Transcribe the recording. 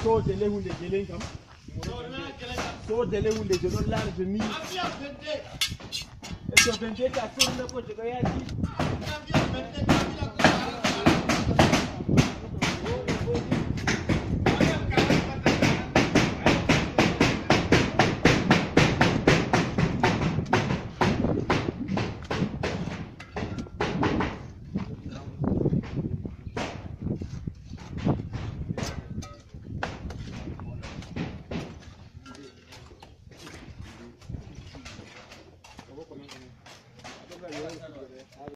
so de hunde jelen kam so de hunde je don laara de ni e to bende ta so na ko de yaji